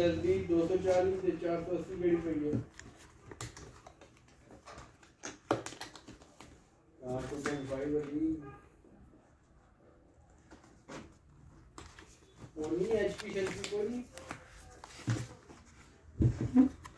नजदीक 240 से 480 गड़ी पई है। 2.5 वाली कोई एचपी सेल्फी कोई